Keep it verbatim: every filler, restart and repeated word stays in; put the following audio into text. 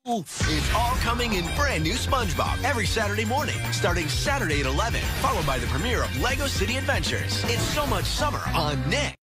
It's all coming in brand new SpongeBob every Saturday morning, starting Saturday at eleven, followed by the premiere of Lego City Adventures. It's so much summer on Nick.